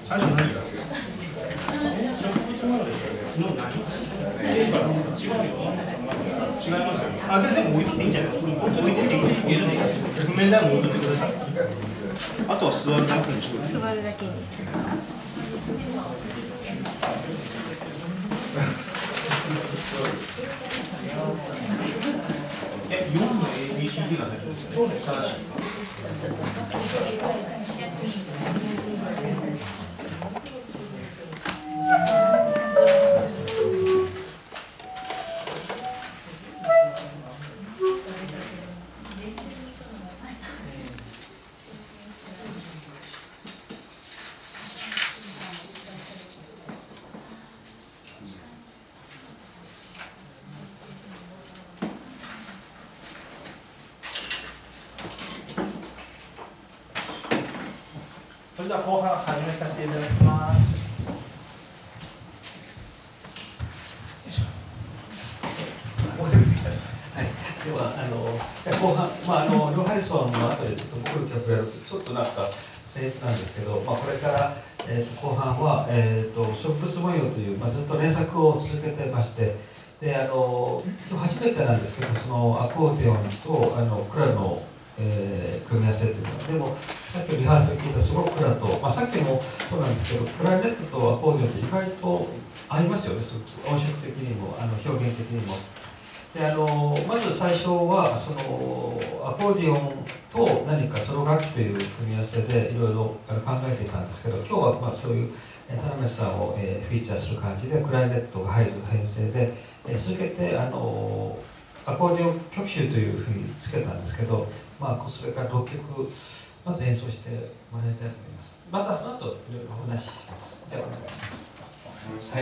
最初何だっけ？植物のでしょうね。の何？違うよ。違いますよね。あ、でも置いとっていいんじゃないですか。置いとっていい。家で譜面台も置いとってください。あとは座るだけにして。 座るだけに。 4の ABCD が最初ですよね。そうです。正しい。それでは後半始めさせていただきます。 はい、ではじゃあ後半、両配送の後でちょっと僕の曲やるとちょっとなんか僭越なんですけど、これから、後半は、植物模様という、ずっと連作を続けてまして、で今日初めてなんですけど、そのアコーディオンとクラの、組み合わせというか、でもさっきのリハーサル聞いたすごくクラと、さっきもそうなんですけど、クラリネットとアコーディオンって意外と合いますよね、音色的にも表現的にも。でまず最初はそのアコーディオンと何かソロ楽器という組み合わせでいろいろ考えていたんですけど、今日はそういう田辺さんをフィーチャーする感じでクラリネットが入る編成で、続けてアコーディオン曲集というふうにつけたんですけど、それから6曲まず演奏してもらいたいと思います。またその後いろいろお話しします。じゃあお願いします。はい。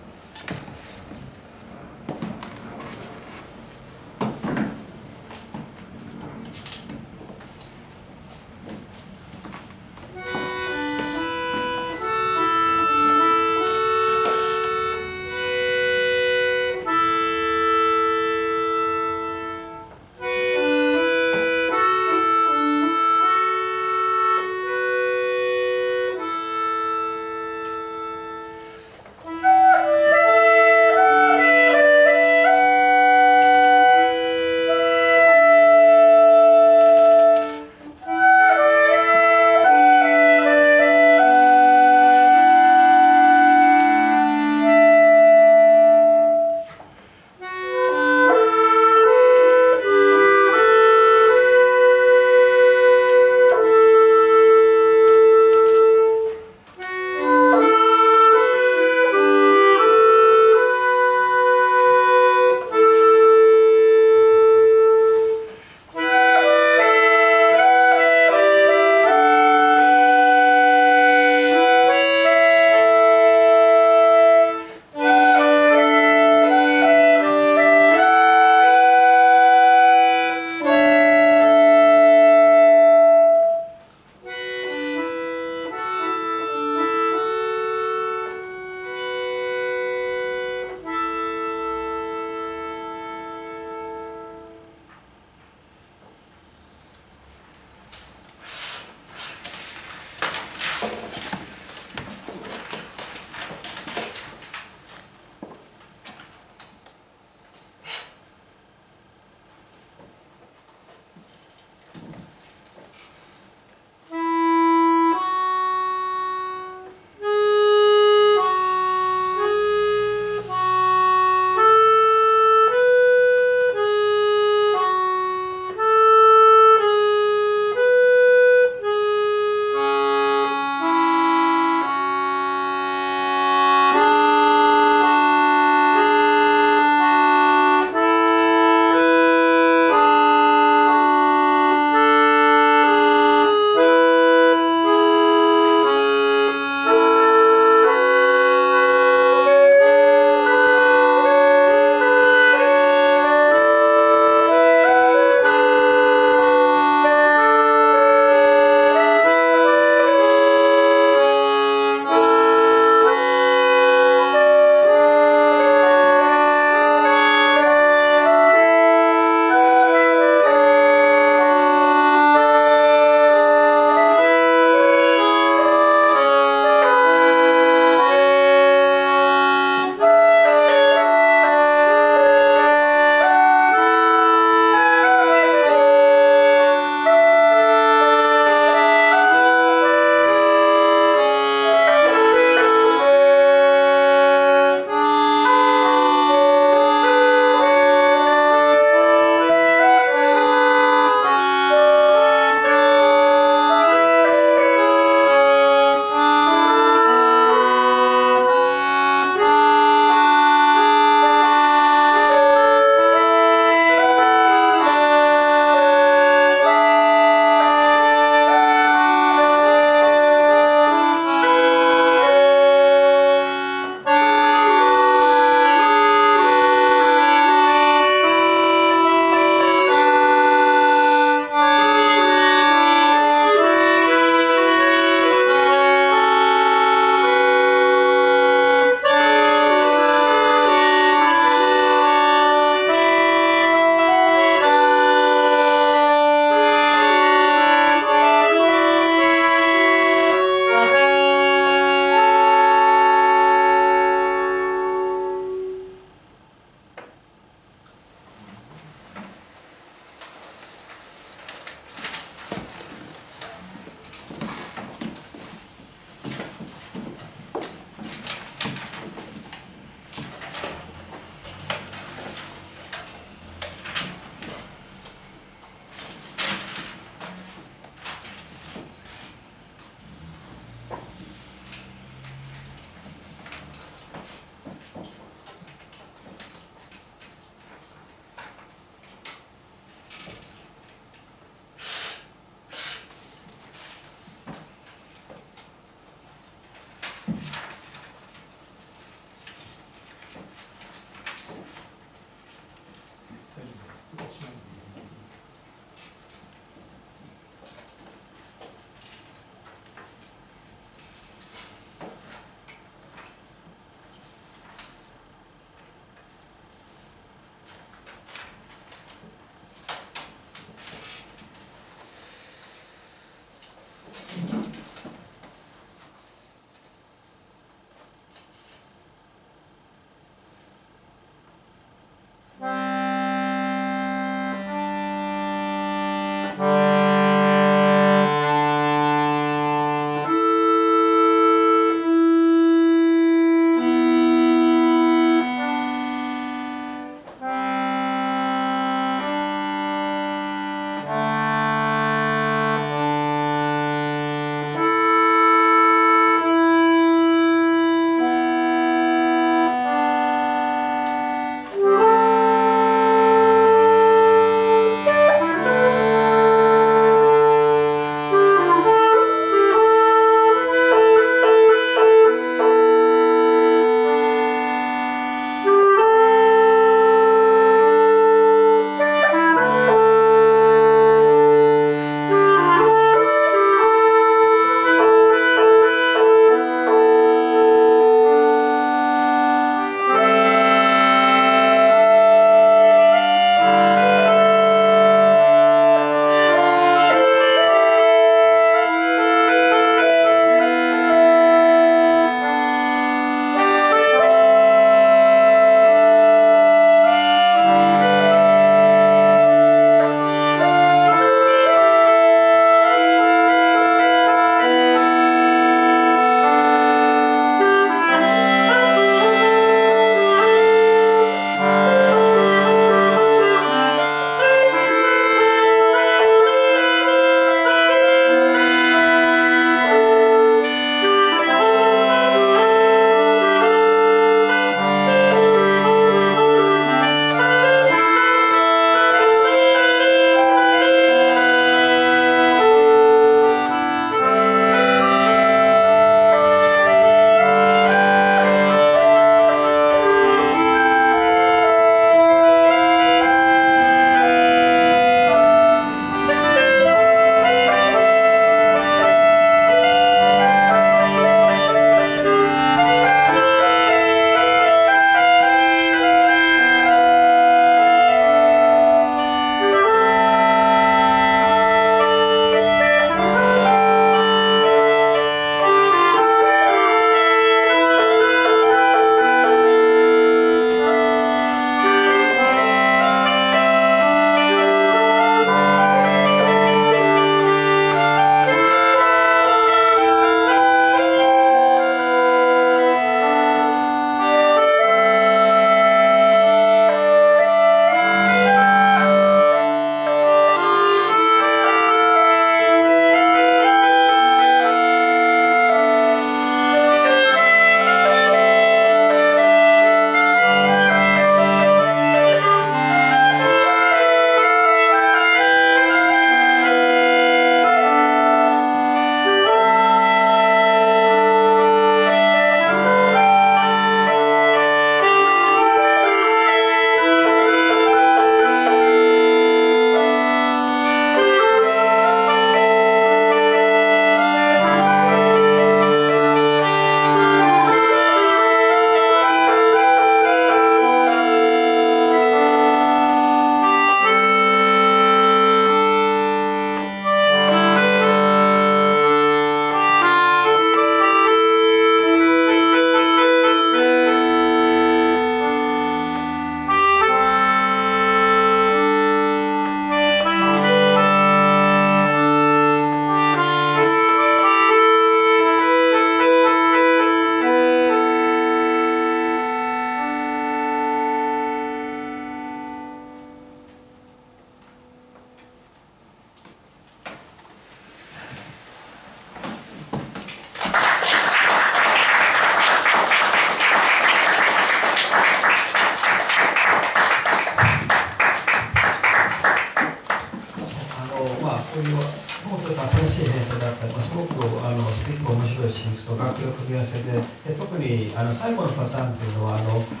楽器の組み合わせで、特に最後のパターンというのは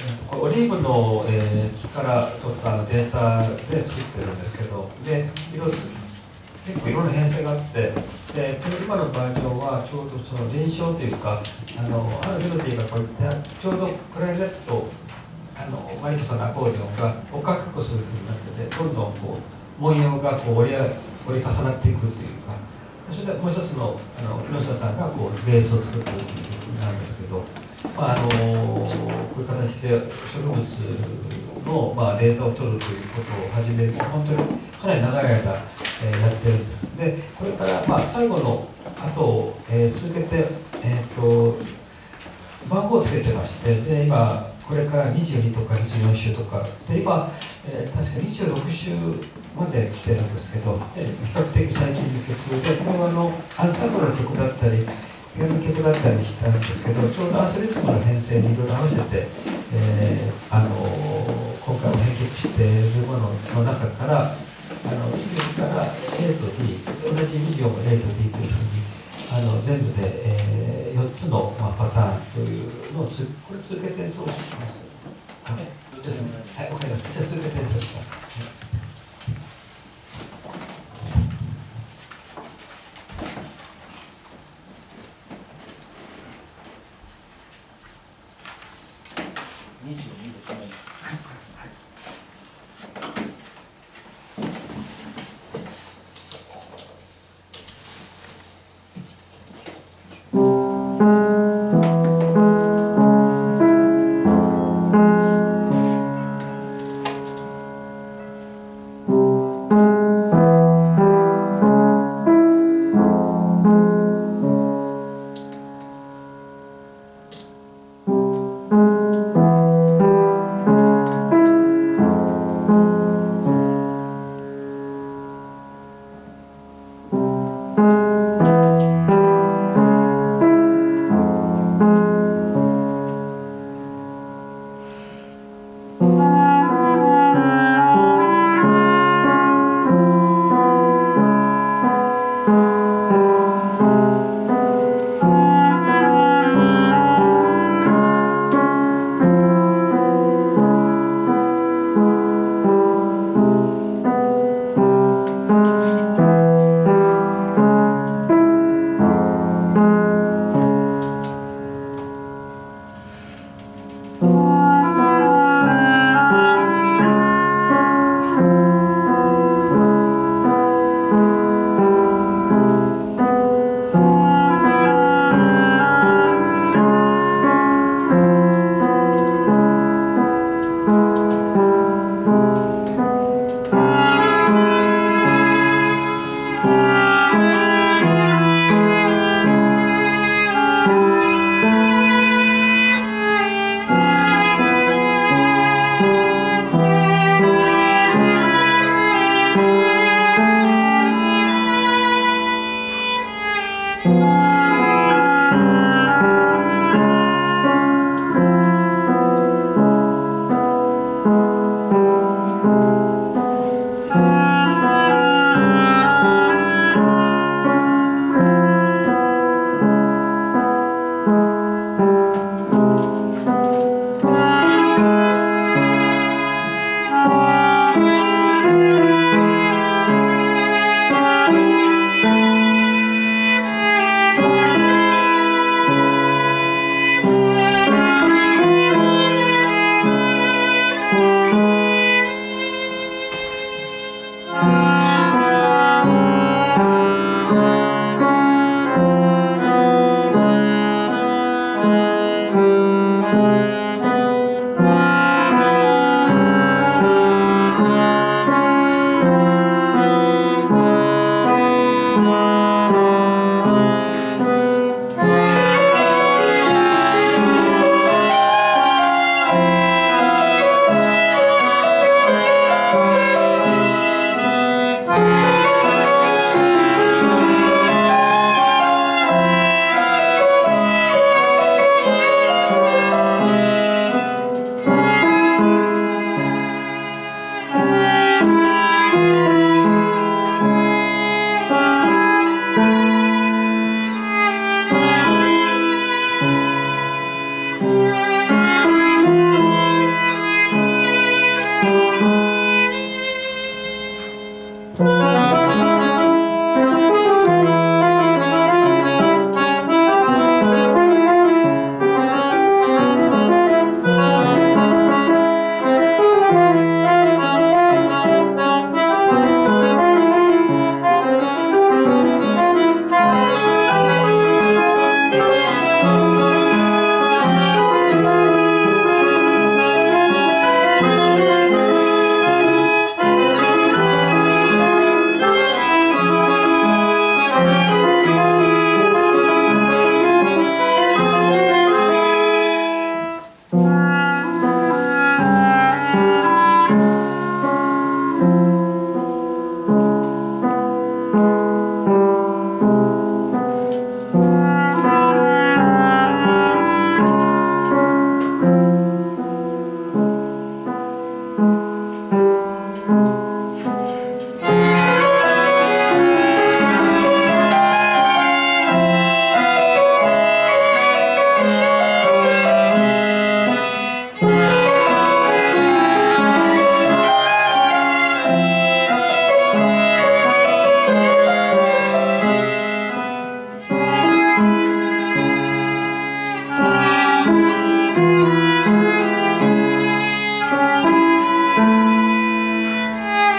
これオリーブの、木から取ったデータで作ってるんですけど、で結構いろんな編成があって、で今のバージョンはちょうどその臨床というか、あるメロディーがこういったちょうどクラリネットとマリコさんのアコーディオンがおかっこするふうになってて、どんどんこう文様がこう折り重なっていくというか、それでもう一つの木下さんがこうベースを作っているということなんですけど、こういう形で植物の、データを取るということを始める、本当にかなり長い間、やってるんです。で、これから、最後の後を、続けて、番号をつけてまして、で今これから22とか24週とかで今、確か26週まで来てるんですけど、比較的最近の曲で、これはアンサンブルの曲だったりピアノの曲だったりしたんですけど、ちょうどアースリズムの編成にいろいろ合わせて、今回も編曲しているものの中から22から A と D、 同じ24も A と D というふうに全部で、4つの、パターンというのをこれ続けて演奏します。はい、ですね。はい、わかりました。じゃあ続けて演奏します。 22で止める。はい、わかります。はい。 「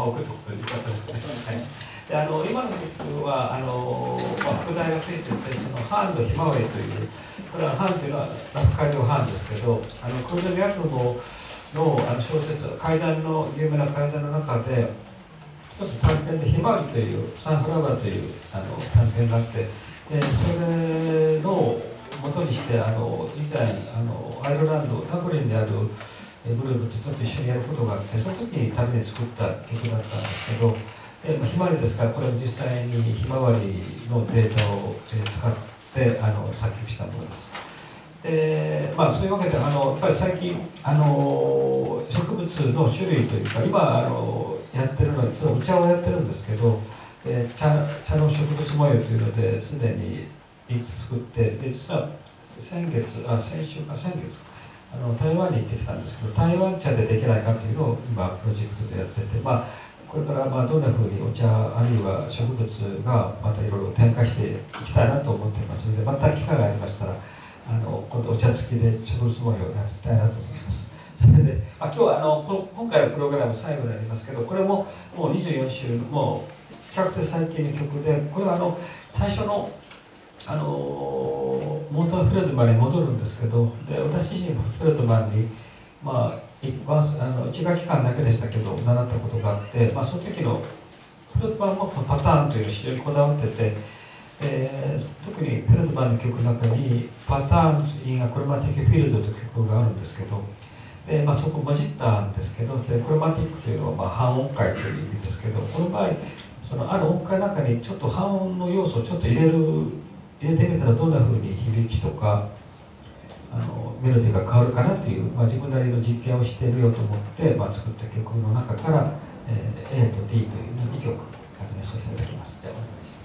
ま送ってことでよかったですね。はい。で今の曲は副題がついてて、そのハンドひまわりという、これはハンというのはラフ海上ハンですけど、小泉八雲の小説、有名な怪談の中で、一つ短編でひまわりという、サンフラワーという短編があって、それの元にして以前アイルランドダブリンであるグループとちょっと一緒にやることがあって、その時に旅で作った曲だったんですけど、ひまわりですから、これも実際にひまわりのデータを使って作曲したものです。そういうわけでやっぱり最近植物の種類というか、今やってるのは実はお茶をやってるんですけど、茶の植物模様というのですでに3つ作って、で実は先月台湾に行ってきたんですけど、台湾茶でできないかというのを今プロジェクトでやってて、これからどんなふうにお茶あるいは植物がまたいろいろ展開していきたいなと思っていますので、また機会がありましたら今度お茶付きで植物模様をやりたいなと思います。それで、今日は今回のプログラム最後になりますけど、これももう24週もう比較的最近の曲で、これは最初のモーターフレードマンに戻るんですけど、で私自身もフレードマンに1学期間だけでしたけど習ったことがあって、その時のフレードマンもパターンというのを非常にこだわってて、特にフレードマンの曲の中にパターンインアクロマティックフィールドという曲があるんですけど、でそこ混じったんですけど、でクロマティックというのは半音階という意味ですけど、この場合ある音階の中にちょっと半音の要素をちょっと入れてみたらどんなふうに響きとかメロディーが変わるかなという、自分なりの実験をしてみようと思って、作った曲の中から、A と D という2曲演奏していただきます。ではお願いします。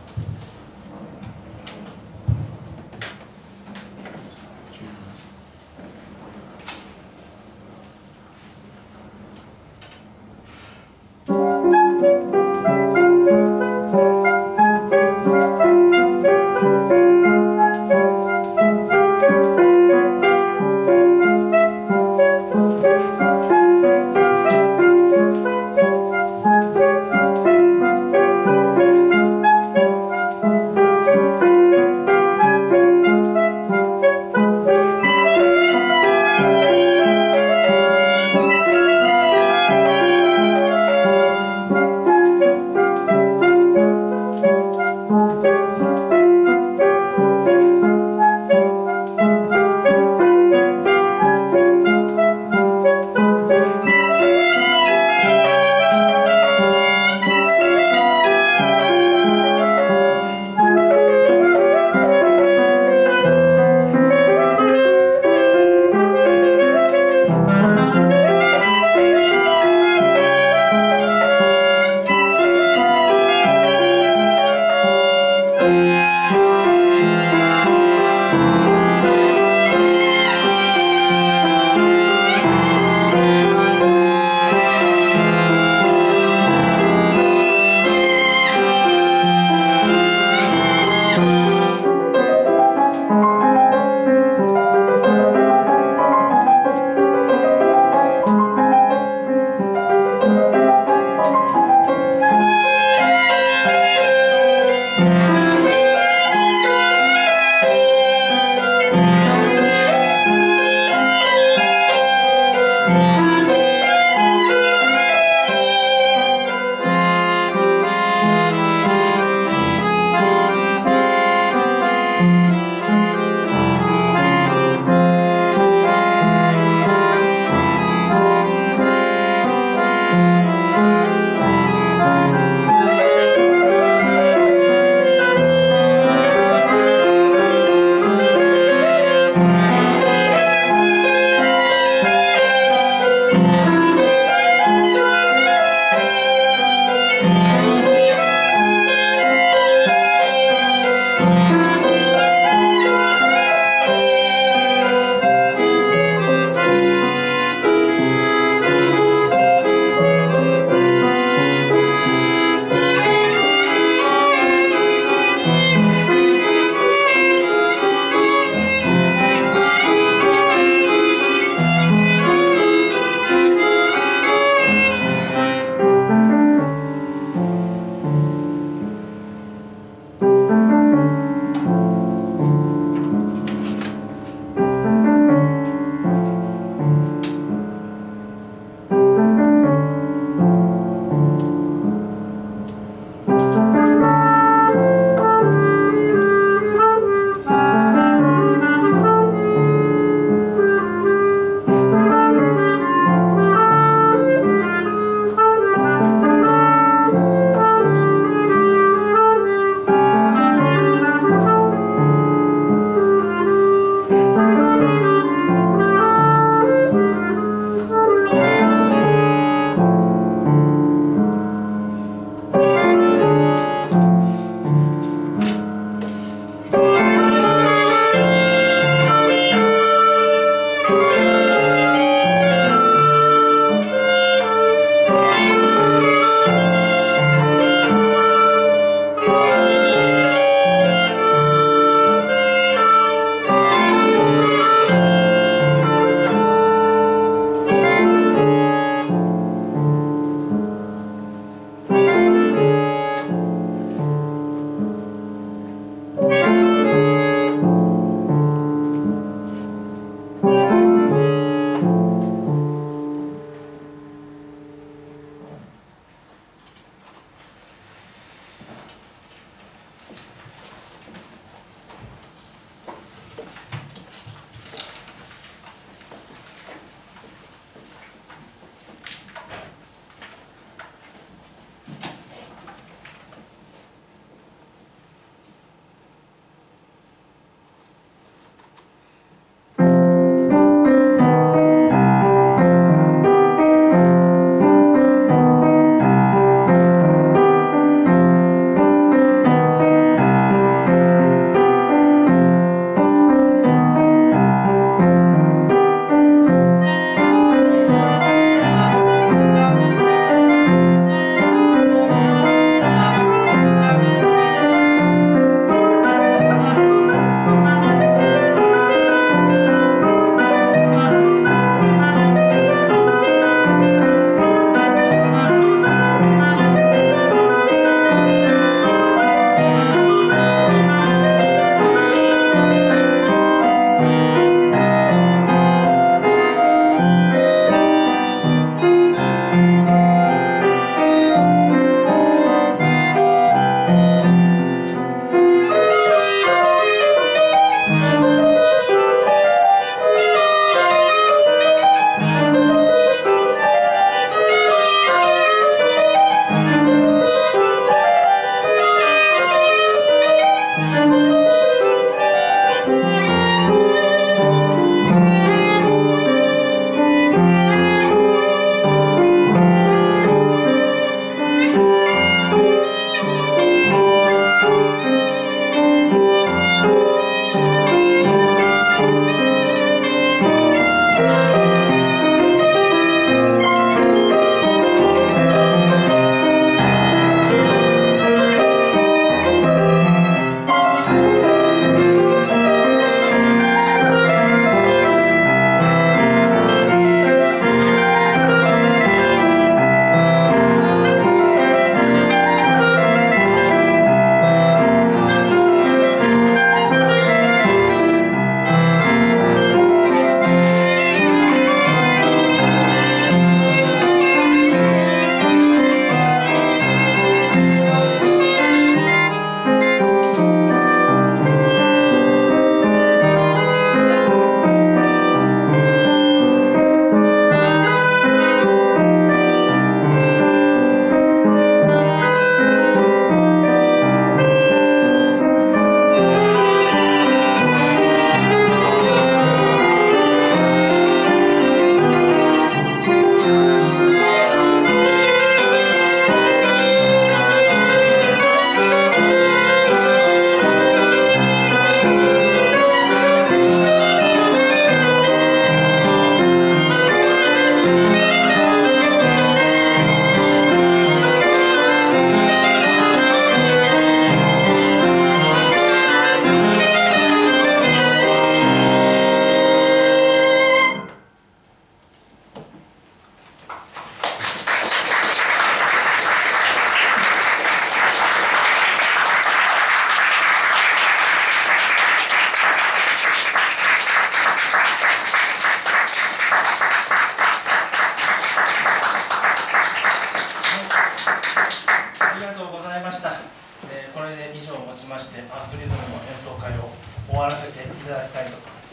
ただきたいと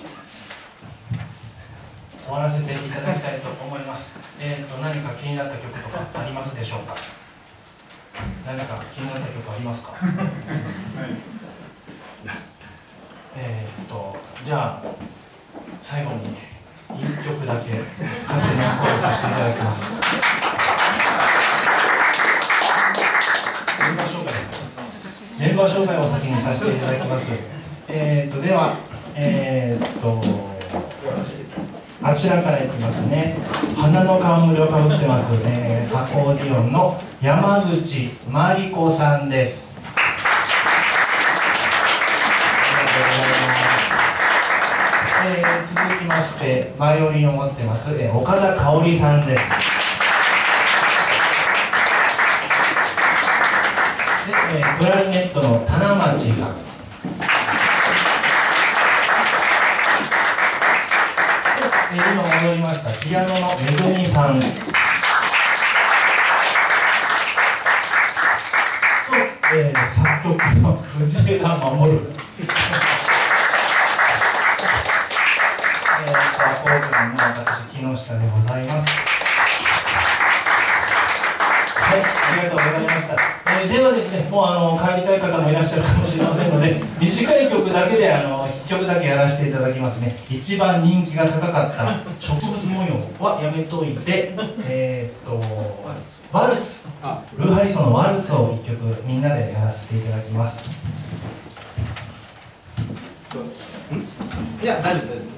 終わらせていただきたいと思います。何か気になった曲とかありますでしょうか。何か気になった曲ありますか。じゃあ最後に1曲だけ勝手にアップさせていただきます。メンバー紹介を先にさせていただきます。ではあちらからいきますね。花の冠をかぶってますね。アコーディオンの山口真理子さんです。続きましてバイオリンを持ってます、岡田香織さんです。で、クラリネットの棚町さん。今戻りましたピアノのめぐみさんと、作曲の藤枝守。アコーディオンの私木下でございます。はい、ありがとうございました。ではですね、もう帰りたい方もいらっしゃるかもしれませんので、短い曲だけで1曲だけやらせていただきますね。一番人気が高かった植物模様はやめといて、ワルツ、ルーハリソンのワルツを1曲みんなでやらせていただきます。いや、大丈夫、大丈夫。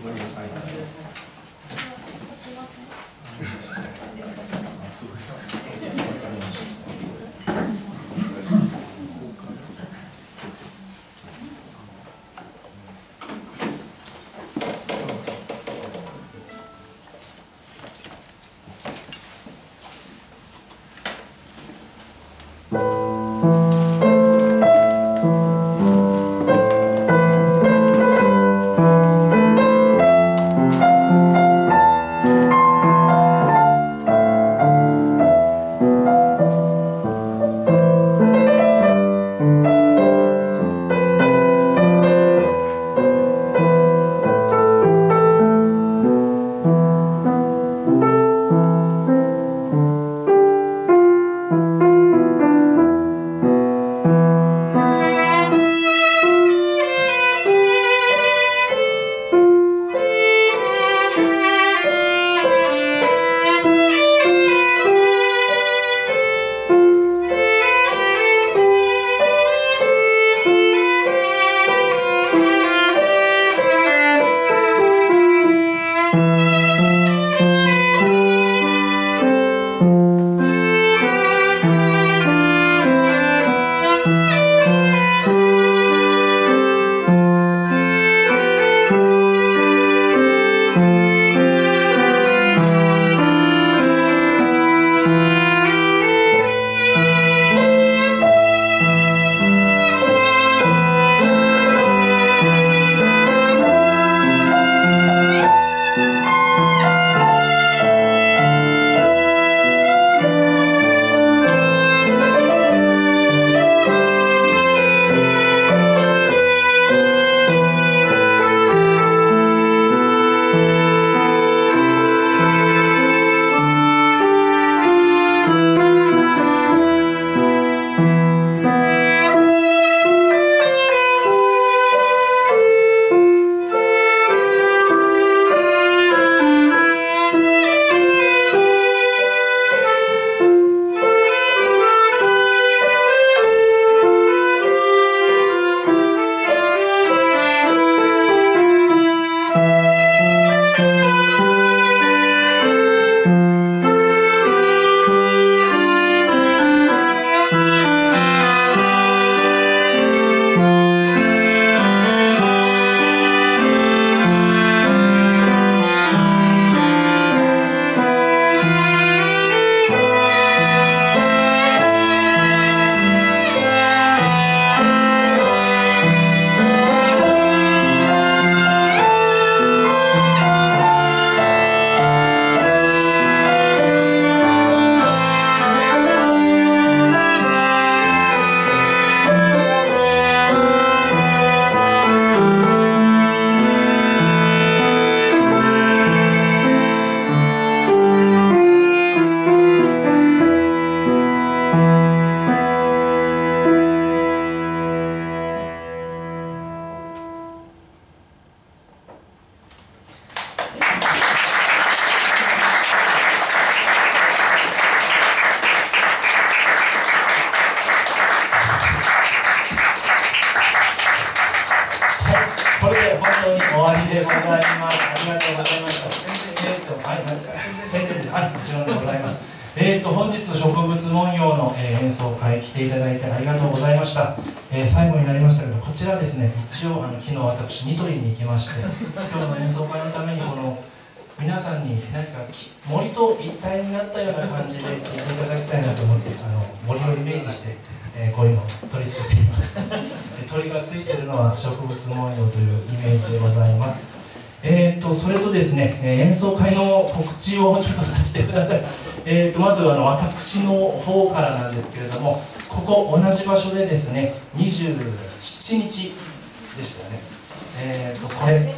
ンでございます。本日植物文様の、演奏会来ていただいてありがとうございました。最後になりましたけど、こちらですね、一応昨日私ニトリに行きまして、今日の演奏会のためにこの皆さんに何か森と一体になったような感じで聴いていただきたいなと思って、森をイメージして、こういうのを取り付けてみました。鳥がついているのは植物文様というイメージでございます。それとですね、演奏会の告知をちょっとさせてください。まず私の方からなんですけれども、ここ同じ場所でですね、27日でしたよね。これ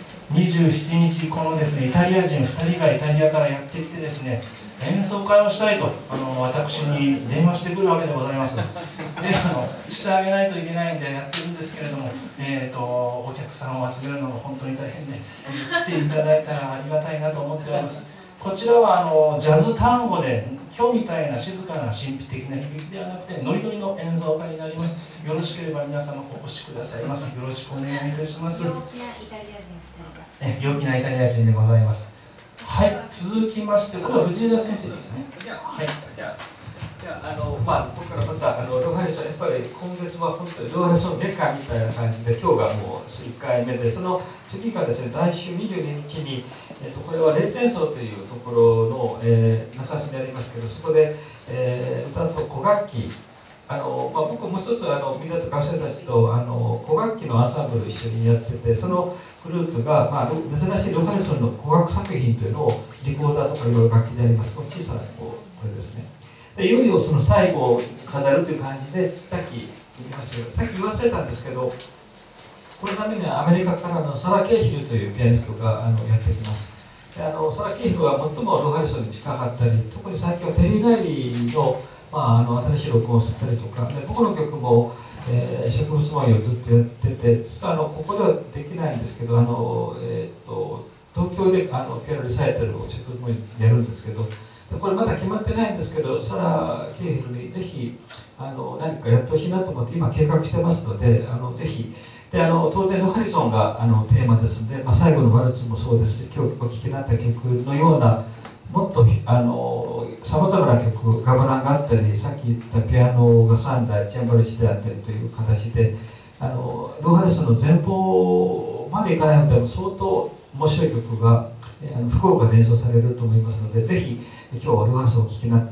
27日、このですね、イタリア人2人がイタリアからやってきてですね、演奏会をしたいと私に電話してくるわけでございます。で、してあげないといけないんでやってるんですけれども、お客さんを集めるのが本当に大変で、来ていただいたらありがたいなと思っております。こちらはジャズ単語で今日みたいな静かな神秘的な響きではなくてノリノリの演奏会になります。よろしければ皆様お越しくださいませ。よろしくお願いいたします。陽気なイタリア人2人が、陽気なイタリア人でございます。はい、続きまして、これは藤枝先生ですね。はい、 じゃあ僕からまたロハレソン、やっぱり今月は本当にロハレソン月間みたいな感じで、今日がもう1回目で、その次がですね、来週22日に、これは霊前奏というところの、中洲にありますけど、そこで、歌と古楽器、僕もう一つみんなと学生たちと古楽器のアンサンブルを一緒にやってて、そのグループが、珍しいロハレソンの古楽作品というのをリコーダーとかいろいろ楽器であります。この小さなこれですね。でいよいよその最後を飾るという感じで、さっき言いましたけど、さっき言わせれたんですけど、このためにはアメリカからのサラ・ケイヒルというピアニストがやってきます。でサラ・ケイヒルは最もロハレソンに近かったり、特に最近はテリー・ライリーの新しい録音をしたりとか、で僕の曲も、植物文様をずっとやってて、実はここではできないんですけど、東京でピアノリサイタルを植物文様やるんですけど、これまだ決まってないんですけど、サラ・ケイヒルにぜひ何かやってほしいなと思って今計画してますので、ぜひで当然ロハリソンがテーマですので、最後のワルツもそうですし、今日お聴きになった曲のようなもっとさまざまな曲、ガムランがあったり、さっき言ったピアノが3台、チェンバロ1台あったりという形で、ロハレソンの前方までいかないのでも相当面白い曲が福岡で演奏されると思いますので、ぜひ今日はロハレソンをお聴きになって、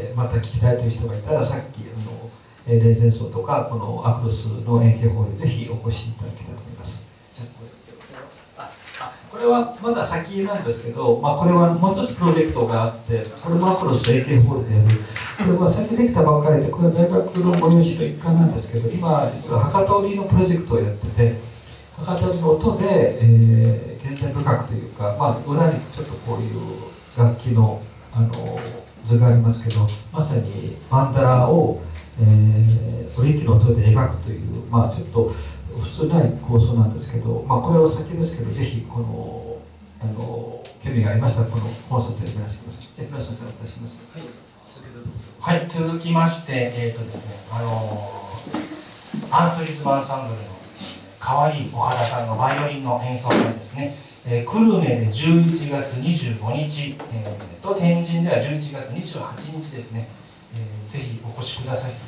また聴きたいという人がいたら、さっき霊前奏とか、このアクロスの円形ホールにぜひお越しいただけたらと思います。じゃあこれはまだ先なんですけど、これはもう一つプロジェクトがあって、これもアクロス AK ホールでやる。これは先できたばかりで、これは大学の催しの一環なんですけど、今実は博多織のプロジェクトをやってて、博多織の音で、現代深くというか、裏にちょっとこういう楽器の図がありますけど、まさにマンダラを、織機の音で描くという、ちょっと普通ない構想なんですけど、これは先ですけど、ぜひこの興味がありましたら、このコンサートでいらしてください。じゃあ、広瀬先生、お願いします。 はい、続きまして、ですね、アースリズムアンサンブルの可愛い小原さんのバイオリンの演奏会ですね、久留米で11月25日、と天神では11月28日ですね、ぜひお越しください。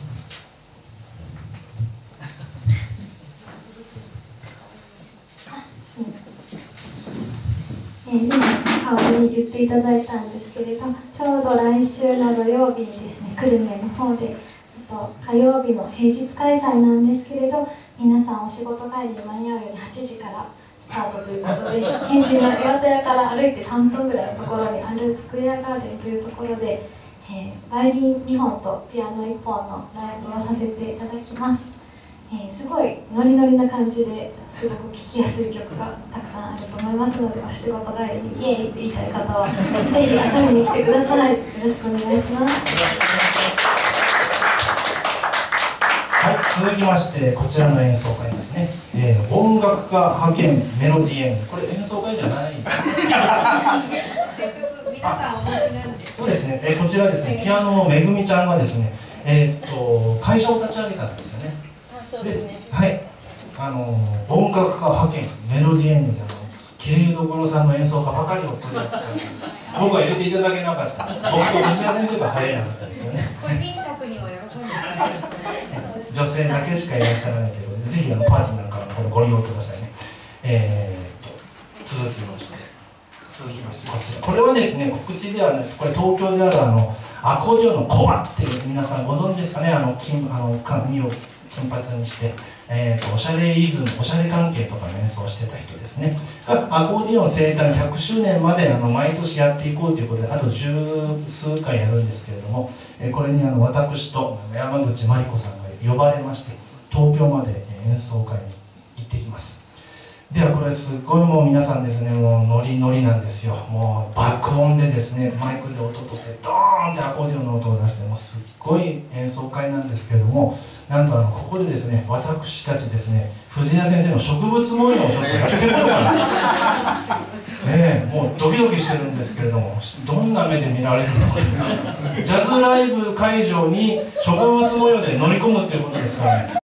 今代わりに言っていただいたんですけれど、ちょうど来週の土曜日にですね、久留米の方で火曜日の平日開催なんですけれど、皆さんお仕事帰りに間に合うように8時からスタートということで、天神の岩戸屋から歩いて3分ぐらいのところにあるスクエアガーデンというところで、バイオリン2本とピアノ1本のライブをさせていただきます。すごいノリノリな感じですごく聴きやすい曲がたくさんあると思いますので、お仕事帰りにイエーイって言いたい方はぜひ遊びに来てください。よろしくお願いします。 はい、続きましてこちらの演奏会ですね、音楽家派遣メロディエンヌ、これ演奏会じゃないせっかく皆さんお持ちなんで。 そうですね、こちらですね、ピアノのめぐみちゃんがですね、会社を立ち上げたんですよね。 そうですね。 はい、音楽家派遣メロディエンヌでキレイどころさんの演奏家ばかりを取り扱う僕は入れていただけなかったんです。僕と西田先生が入れなかったですよね。 個人宅にも喜んでいただいて女性だけしかいらっしゃらないということで、ぜひパーティーなんかこれご利用くださいね。続きましてこちら、これはですね、告知ではなく、これ東京であるアコーディオンのコバっていう、皆さんご存知ですかね。髪を金髪にして、おしゃれイズム、おしゃれ関係とかの演奏をしてた人ですね。アコーディオン生誕100周年まで毎年やっていこうということで、あと十数回やるんですけれども、これに私と山口真理子さんが呼ばれまして、東京まで演奏会に行ってきます。ではこれすごいもう皆さんですね、もうノリノリなんですよ。もう爆音でですね、マイクで音とってドーンってアコーディオンの音を出して、もうすっごい演奏会なんですけれども、なんとここでですね、私たちですね、藤谷先生の植物模様をちょっとやってみようかな。もうドキドキしてるんですけれども、どんな目で見られるのか。ジャズライブ会場に植物模様で乗り込むっていうことですからね。